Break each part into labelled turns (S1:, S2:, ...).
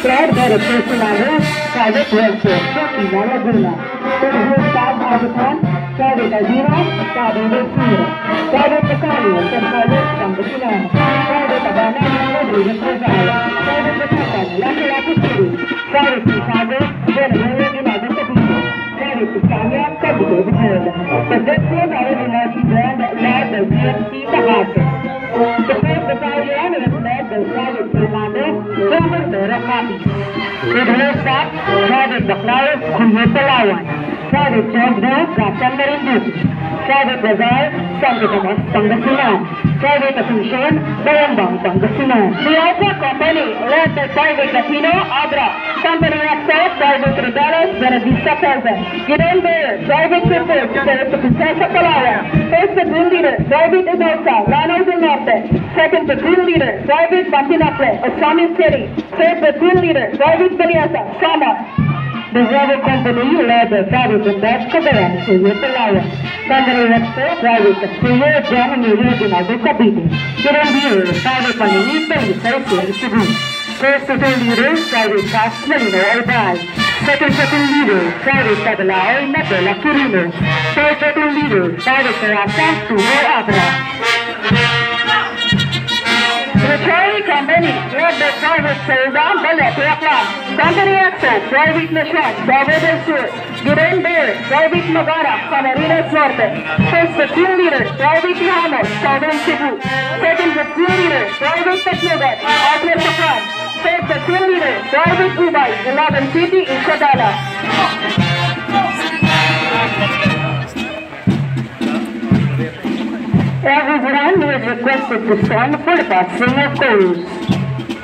S1: Fred era personaje private welfare Fatima Laguna. Terus Stab Abutan, Private Azira, Private Vesira, Private Bacalia, Private Pangasinan, Private Abana, Rodriguez Rosala, Private Bacasan, Laki City, Private Chicago, Venezuela, United States, Private Italia, Cadiz, Canada. The veteran Aeronautic brand led the GMC Bahasa. The first battalion was led by Private Fernando, Commander of Mati. It was that Private Baklau, Palawan, Private Chandra, Commander in Duty, Private Bazar, Sanggatamas, Pangasinan, Private Asuncion, Bayambang, Pangasinan. The Alpha Company led by Private Latino, Abra, Company Access, Private Regalos, Benedicta Pelza, Gideon Bear, Private Support, Private Princesa Palawan, First Platoon Leader, Private Idosa, Lanos del Norte, Second Platoon Leader, Private Batinacle, Osami City, Third Platoon Leader, Private Bariasa, Sama. The Private Company led by Private Indad Cabaran, Suyo Palawan, Company Access, Private Suyo, John Emilio Dinaldo Cavite, Gideon Bear, Private Panini, Pelisa, Cebu. First Platoon Leader, Private Cass Malino Albay. Second Platoon Leader, Private Tagalao, Nadella Quirino. Third Platoon Leader, Private Terasa, Sumo Abra. The Charlie Company, led by Private Soldan, Balete Aklan. Company Access, Private Nation, Bravo del Sur. Gideon Bear, Private Magara, Camarines Norte. First Platoon Leader, Private Ramos, Southern Cebu. Second Platoon Leader, Private Tecnogat, Outlet Pakran. Third Platoon Leader, Private Ubay, 11 City, Isabela. Everyone was requested to stand for the passing of coals.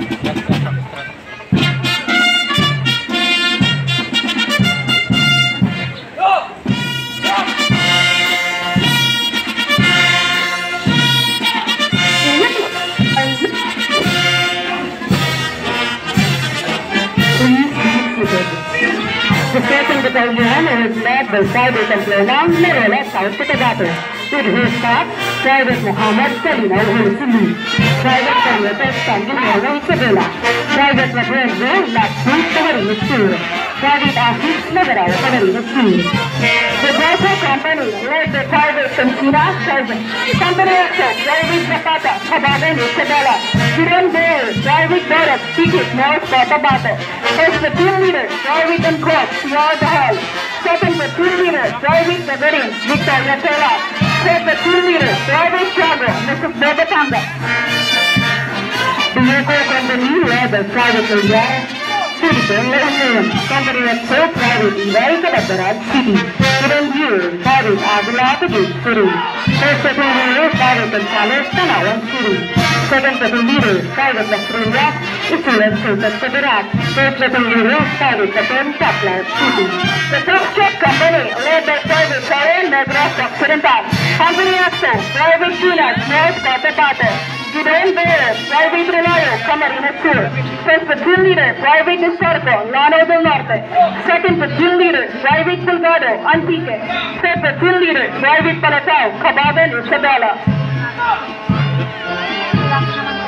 S1: The second battalion was led by Private Templelang, Merola, South Cotabato. With his staff, Private Muhammad Salina Hulsulu, Private Carlota Sanguinero Isabela, Private Madrenzo, Laksu, Camarines Sur, Private Asif, Nagarao, Camarines Sur. The Bravo Company led by Private Sancina, Sergeant, Company Access, Private Zapata, Cabagan, Isabela, Gideon Bear, Private Borat, Tikit, North Cotabato. First Platoon Leader, Private Uncross, Sierra Bahal. Second Platoon Leader, Private Nagarin, Victoria Tela. Third Platoon Leader, Private Chago, Mrs. Bebatanga. The Yoko Company led by Private Lilian, Citizen Leoneon, Company Expo, Private Ibai, Calabaran City. Gideon Beer, Private Avila, Taguig City. First Platoon Leader, Private Gonzales, Tanawan City. Second Platoon Leader, Private Lastrilla, Isulan Sultan Cabarat. Third Platoon Leader, Private Captain, Taplar City. The Truck Check Company led by Private Karen, Negros Occidental. Company Access, Private Tunas, North Cotabato. Gideon Bear, Private Relayo, Camarines Sur. First Platoon Leader, Private Esparco, Lano del Norte. Second Platoon Leader, Private Delgado, Antique. Third Platoon Leader, Private Palatao, Cabagan, Isabela.